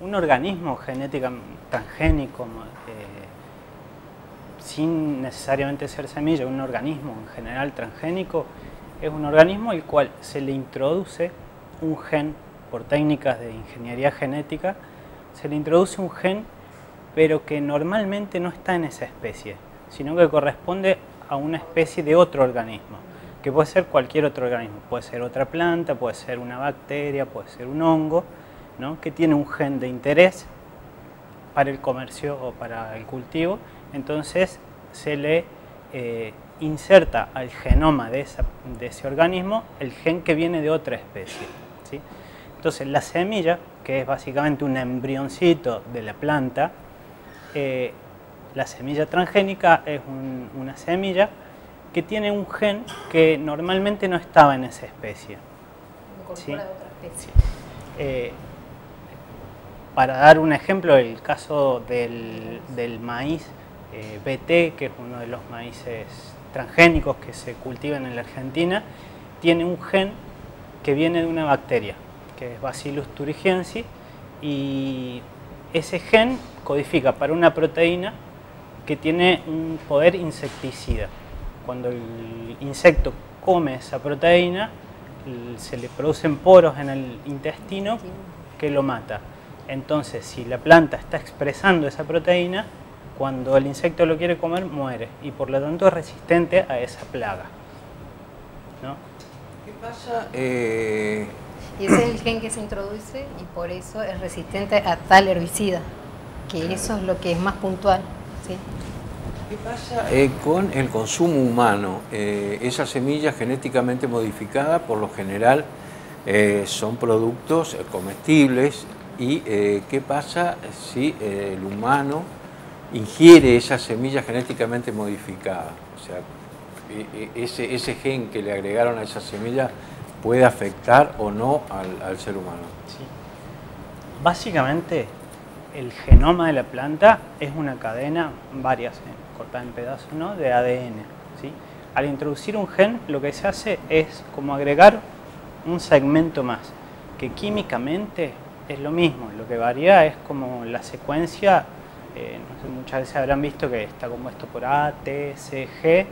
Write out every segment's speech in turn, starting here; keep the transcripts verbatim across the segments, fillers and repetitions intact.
un organismo genética transgénico, eh, sin necesariamente ser semilla, un organismo en general transgénico, es un organismo al cual se le introduce un gen, por técnicas de ingeniería genética, se le introduce un gen, pero que normalmente no está en esa especie, sino que corresponde a una especie de otro organismo, que puede ser cualquier otro organismo, puede ser otra planta, puede ser una bacteria, puede ser un hongo, ¿no?, que tiene un gen de interés para el comercio o para el cultivo. Entonces se le eh, inserta al genoma de, esa, de ese organismo el gen que viene de otra especie, ¿sí? Entonces la semilla, que es básicamente un embrioncito de la planta, eh, la semilla transgénica es un, una semilla que tiene un gen que normalmente no estaba en esa especie. Incorpora ¿sí? de otra especie. Eh, para dar un ejemplo, el caso del, del maíz eh, B T, que es uno de los maíces transgénicos que se cultivan en la Argentina, tiene un gen que viene de una bacteria, que es Bacillus thuringiensis, y ese gen codifica para una proteína que tiene un poder insecticida. Cuando el insecto come esa proteína, se le producen poros en el intestino que lo mata. Entonces, si la planta está expresando esa proteína, cuando el insecto lo quiere comer, muere, y por lo tanto es resistente a esa plaga, ¿no? ¿Qué pasa? Eh... Y ese es el gen que se introduce y por eso es resistente a tal herbicida, que claro, eso es lo que es más puntual, ¿sí? ¿Qué pasa eh, con el consumo humano? Eh, esas semillas genéticamente modificadas, por lo general, eh, son productos comestibles. ¿Y eh, qué pasa si eh, el humano ingiere esas semillas genéticamente modificadas? O sea, e, e, ese, ese gen que le agregaron a esa semilla puede afectar o no al, al ser humano. Sí. Básicamente, el genoma de la planta es una cadena, varias, cortada en pedazos, ¿no?, de A D N, ¿sí? Al introducir un gen, lo que se hace es como agregar un segmento más, que químicamente es lo mismo. Lo que varía es como la secuencia, eh, no sé, muchas veces habrán visto que está compuesto por A, T, C, G,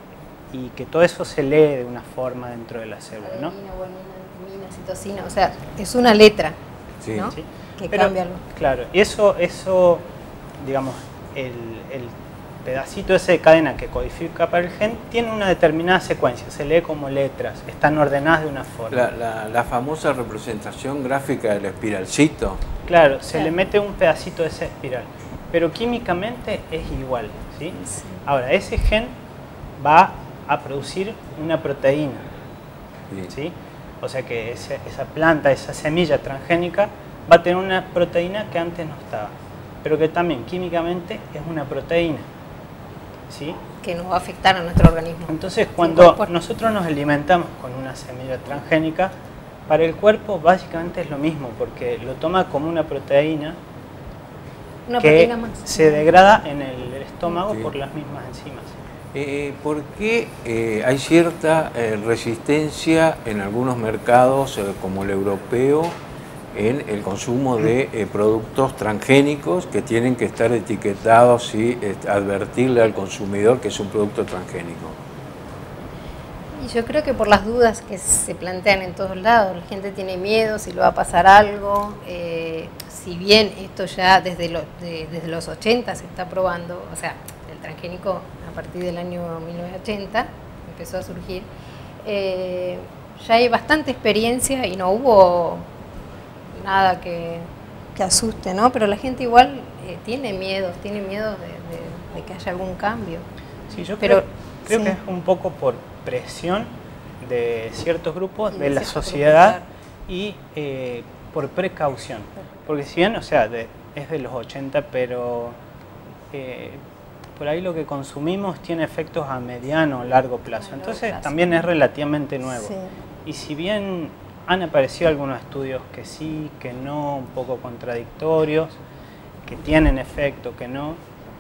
y que todo eso se lee de una forma dentro de la célula, ¿no? Adenina, guanina, timina, citosina, o sea, es una letra, sí, ¿no? Sí. Que Pero, cambia algo. Claro, y eso, eso digamos, el, el pedacito ese de cadena que codifica para el gen tiene una determinada secuencia, se lee como letras, están ordenadas de una forma. La, la, la famosa representación gráfica del espiralcito. Claro, se claro. le mete un pedacito de esa espiral, pero químicamente es igual, ¿sí? Sí. Ahora, ese gen va a producir una proteína, sí. ¿Sí? O sea que esa, esa planta, esa semilla transgénica va a tener una proteína que antes no estaba, pero que también químicamente es una proteína, ¿sí? Que nos va a afectar a nuestro organismo. Entonces, cuando nosotros nos alimentamos con una semilla transgénica, para el cuerpo básicamente es lo mismo, porque lo toma como una proteína, una que proteína más. se degrada en el estómago, sí, por las mismas enzimas. Eh, ¿Por qué eh, hay cierta eh, resistencia en algunos mercados, eh, como el europeo, en el consumo de eh, productos transgénicos que tienen que estar etiquetados y eh, advertirle al consumidor que es un producto transgénico? Y yo creo que por las dudas que se plantean en todos lados, la gente tiene miedo si le va a pasar algo, eh, si bien esto ya desde, lo, de, desde los ochenta se está probando, o sea, el transgénico a partir del año mil novecientos ochenta empezó a surgir, eh, ya hay bastante experiencia y no hubo nada que, que asuste, ¿no? Pero la gente igual eh, tiene miedo, tiene miedo de, de, de que haya algún cambio. Sí, yo Pero, creo, creo sí. que es un poco por presión de ciertos grupos Y de, de la ciertos sociedad grupos, y eh, por precaución. Porque si bien, o sea, de, es de los ochenta, pero eh, por ahí lo que consumimos tiene efectos a mediano o largo plazo. Entonces también es relativamente nuevo. Sí. Y si bien han aparecido algunos estudios que sí, que no, un poco contradictorios, que tienen efecto, que no,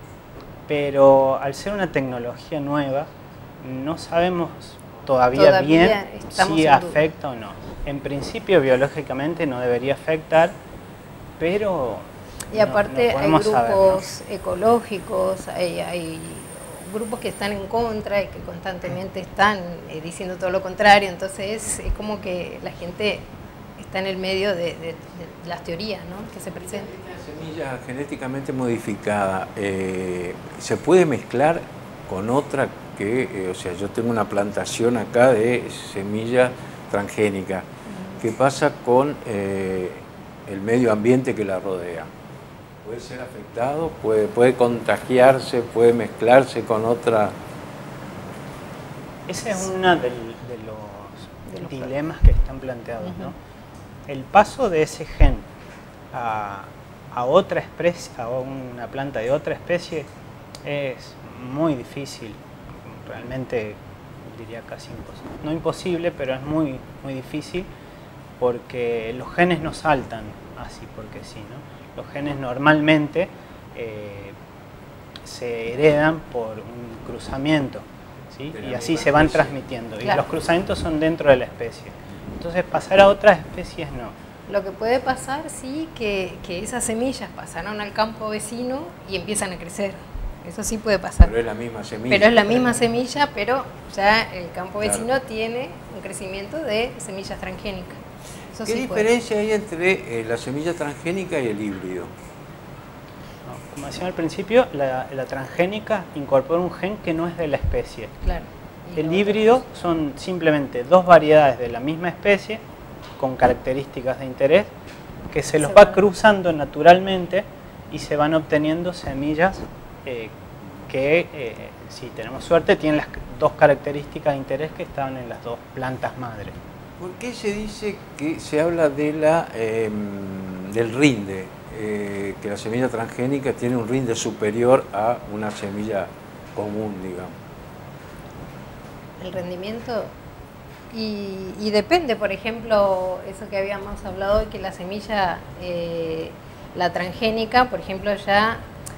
pero al ser una tecnología nueva, no sabemos todavía, Todavía bien si afecta o no. En principio, biológicamente no debería afectar, pero... Y aparte no, no hay grupos saber, ¿no? ecológicos, hay, hay grupos que están en contra y que constantemente están eh, diciendo todo lo contrario, entonces es como que la gente está en el medio de, de, de las teorías, ¿no?, que se presentan. La semilla genéticamente modificada, eh, ¿se puede mezclar con otra que, eh, o sea, yo tengo una plantación acá de semilla transgénica, uh-huh. ¿Qué pasa con eh, el medio ambiente que la rodea? ¿Puede ser afectado? ¿Puede, puede contagiarse? ¿Puede mezclarse con otra? Ese es uno de, de los, de los dilemas que están planteados, uh-huh. ¿no? El paso de ese gen a, a otra especie, a una planta de otra especie, es muy difícil, realmente diría casi imposible. No imposible, pero es muy, muy difícil porque los genes no saltan así porque sí, ¿no? Los genes normalmente eh, se heredan por un cruzamiento, ¿sí? Y así se van transmitiendo. Claro. Y los cruzamientos son dentro de la especie. Entonces pasar a otras especies no. Lo que puede pasar, sí, que, que esas semillas pasaron al campo vecino y empiezan a crecer. Eso sí puede pasar. Pero es la misma semilla. Pero es la misma semilla, pero ya el campo vecino claro. tiene un crecimiento de semillas transgénicas. Eso ¿Qué sí diferencia puede. hay entre eh, la semilla transgénica y el híbrido? No, como decía al principio, la, la transgénica incorpora un gen que no es de la especie. Claro. El híbrido son simplemente dos variedades de la misma especie con características de interés que se los va cruzando naturalmente y se van obteniendo semillas eh, que, eh, si tenemos suerte, tienen las dos características de interés que estaban en las dos plantas madre. ¿Por qué se dice que se habla de la, eh, del rinde? Eh, que la semilla transgénica tiene un rinde superior a una semilla común, digamos. El rendimiento y, y depende, por ejemplo, eso que habíamos hablado, que la semilla, eh, la transgénica, por ejemplo, ya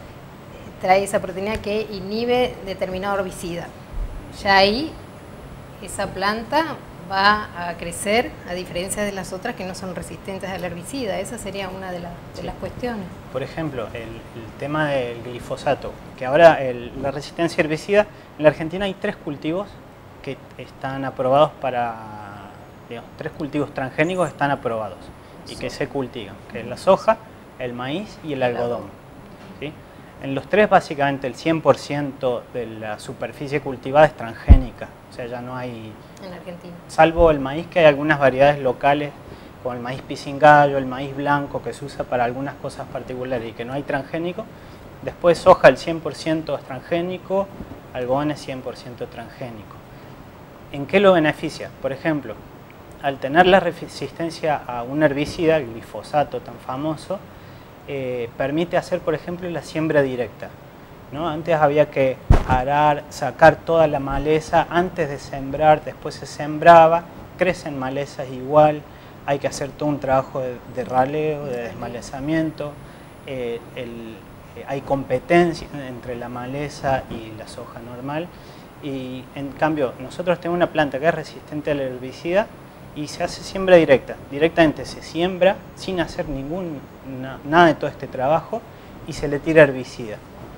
trae esa proteína que inhibe determinado herbicida. Ya ahí esa planta va a crecer, a diferencia de las otras que no son resistentes al herbicida. Esa sería una de, la, de sí. las cuestiones. Por ejemplo, el, el tema del glifosato, que ahora el, la resistencia herbicida, en la Argentina hay tres cultivos que están aprobados para, digamos, tres cultivos transgénicos están aprobados y que se cultivan, que es la soja, el maíz y el algodón. ¿Sí? En los tres básicamente el cien por ciento de la superficie cultivada es transgénica, o sea, ya no hay... En Argentina. Salvo el maíz, que hay algunas variedades locales, como el maíz pisingallo, el maíz blanco, que se usa para algunas cosas particulares y que no hay transgénico. Después soja el cien por ciento es transgénico, algodón es cien por ciento transgénico. ¿En qué lo beneficia? Por ejemplo, al tener la resistencia a un herbicida, el glifosato tan famoso, eh, permite hacer, por ejemplo, la siembra directa, ¿no? Antes había que arar, sacar toda la maleza antes de sembrar, después se sembraba, crecen malezas igual, hay que hacer todo un trabajo de, de raleo, de desmalezamiento, eh, el, eh, hay competencia entre la maleza y la soja normal. Y en cambio nosotros tenemos una planta que es resistente al herbicida y se hace siembra directa. Directamente se siembra sin hacer ningún, na, nada de todo este trabajo y se le tira herbicida.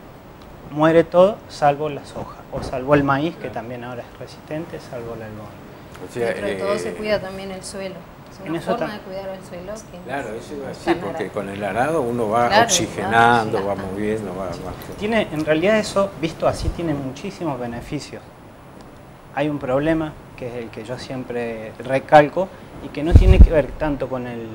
Muere todo salvo la soja o salvo el maíz, que también ahora es resistente, salvo el algodón. O sea, Dentro de todo eh, se cuida también el suelo. Es una forma de cuidar el suelo. Que claro, eso iba a decir, porque con el arado uno va claro, oxigenando, va, va moviendo, va, va... Tiene, en realidad eso, visto así, tiene muchísimos beneficios. Hay un problema, que es el que yo siempre recalco, y que no tiene que ver tanto con el,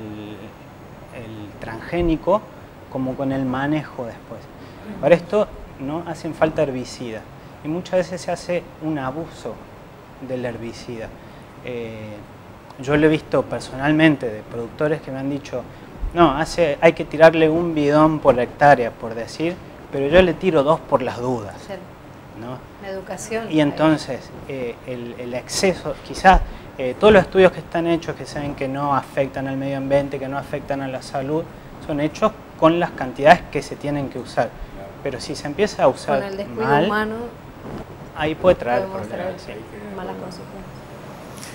el transgénico como con el manejo después. Para esto no hacen falta herbicidas, y muchas veces se hace un abuso del herbicida. Eh, Yo lo he visto personalmente de productores que me han dicho, no, hace, hay que tirarle un bidón por hectárea, por decir, pero yo le tiro dos por las dudas. ¿No? La educación. Y entonces, eh, el, el exceso, quizás eh, todos los estudios que están hechos, que saben que no afectan al medio ambiente, que no afectan a la salud, son hechos con las cantidades que se tienen que usar. Pero si se empieza a usar con el descuido mal, humano, ahí puede traer problemas. Sí. Malas consecuencias.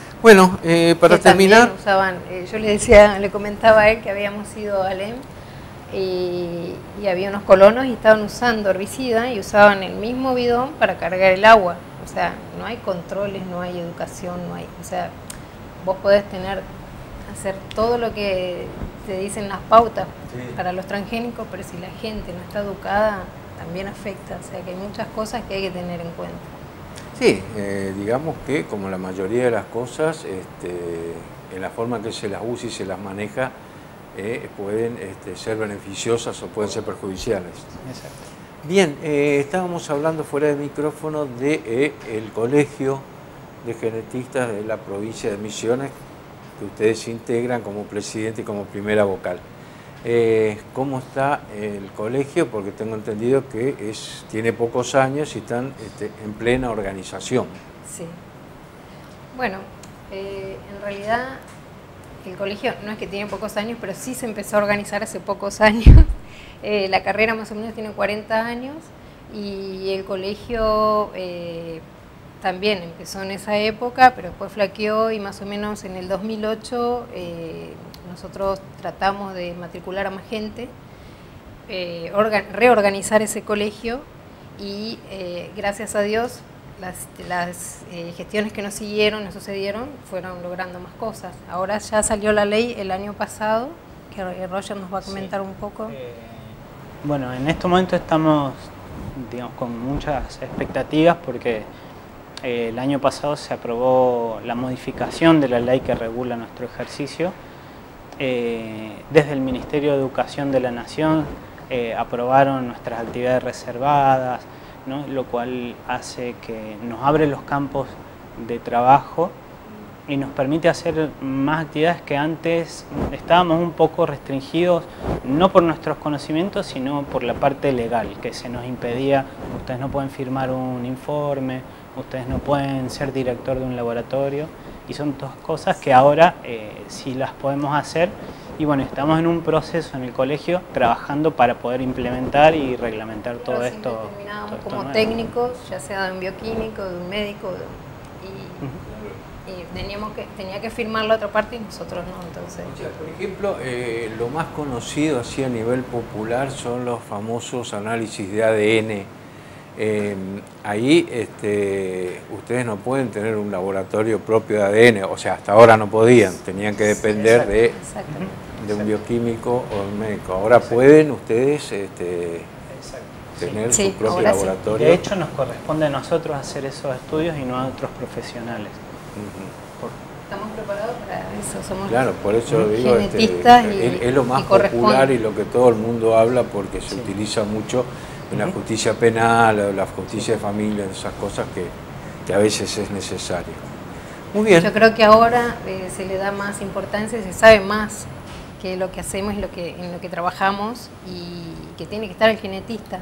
Bueno, eh, para que terminar... Usaban, eh, yo le decía, le comentaba a él que habíamos ido a Alem y, y había unos colonos y estaban usando herbicida y usaban el mismo bidón para cargar el agua. O sea, no hay controles, no hay educación, no hay, o sea, vos podés tener, hacer todo lo que te dicen las pautas sí. para los transgénicos, pero si la gente no está educada, también afecta. O sea, que hay muchas cosas que hay que tener en cuenta. Sí, eh, digamos que como la mayoría de las cosas, este, en la forma que se las usa y se las maneja, eh, pueden este, ser beneficiosas o pueden ser perjudiciales. Exacto. Bien, eh, estábamos hablando fuera de micrófono de eh, el Colegio de Genetistas de la provincia de Misiones, que ustedes integran como presidente y como primera vocal. Eh, ¿Cómo está el colegio? Porque tengo entendido que es, tiene pocos años y están este, en plena organización. Sí. Bueno, eh, en realidad el colegio no es que tiene pocos años, pero sí se empezó a organizar hace pocos años. Eh, la carrera más o menos tiene cuarenta años y el colegio eh, también empezó en esa época, pero después flaqueó y más o menos en el dos mil ocho eh, nosotros tratamos de matricular a más gente, eh, reorganizar ese colegio y eh, gracias a Dios las, las eh, gestiones que nos siguieron, nos sucedieron, fueron logrando más cosas. Ahora ya salió la ley el año pasado, que Roger nos va a comentar sí. un poco. Eh, bueno, en este momento estamos, digamos, con muchas expectativas porque eh, el año pasado se aprobó la modificación de la ley que regula nuestro ejercicio. Eh, desde el Ministerio de Educación de la Nación eh, aprobaron nuestras actividades reservadas, ¿no? Lo cual hace que nos abre los campos de trabajo y nos permite hacer más actividades que antes estábamos un poco restringidos, no por nuestros conocimientos, sino por la parte legal, que se nos impedía, ustedes no pueden firmar un informe, ustedes no pueden ser director de un laboratorio, y son todas cosas que ahora eh, sí las podemos hacer, y bueno, estamos en un proceso en el colegio trabajando para poder implementar y reglamentar todo Pero esto. Terminábamos todo esto como nuevo. técnicos, ya sea de un bioquímico, de un médico, de, y... Uh-huh. Y teníamos que, tenía que firmar la otra parte y nosotros no, entonces... O sea, por ejemplo, eh, lo más conocido así a nivel popular son los famosos análisis de A D N. Eh, ahí este, ustedes no pueden tener un laboratorio propio de A D N, o sea, hasta ahora no podían, tenían que depender Exacto. de, de un bioquímico o un médico. Ahora Exacto. pueden ustedes este, tener sí. su propio sí, laboratorio. Sí. De hecho, nos corresponde a nosotros hacer esos estudios y no a otros profesionales. Uh-huh. Estamos preparados para eso, somos claro, por eso digo, genetistas este, y, es, es lo más y popular y lo que todo el mundo habla porque se sí. utiliza mucho en la justicia penal, la justicia de familia, esas cosas que, que a veces es necesario. Muy bien. Yo creo que ahora eh, se le da más importancia, se sabe más que lo que hacemos y lo que, en lo que trabajamos y que tiene que estar el genetista.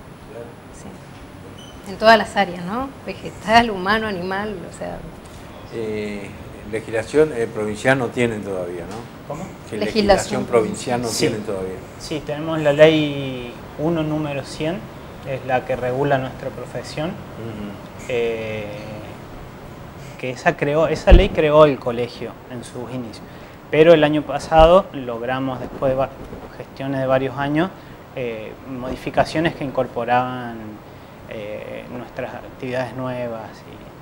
Sí. En todas las áreas, ¿no? Vegetal, humano, animal, o sea... Eh, legislación eh, provincial no tienen todavía, ¿no? ¿Cómo? Que legislación, legislación provincial no sí. tienen todavía. Sí, tenemos la ley uno número cien, es la que regula nuestra profesión. Uh-huh. eh, que esa, creó, esa ley creó el colegio en sus inicios. Pero el año pasado logramos, después de gestiones de varios años, eh, modificaciones que incorporaban eh, nuestras actividades nuevas y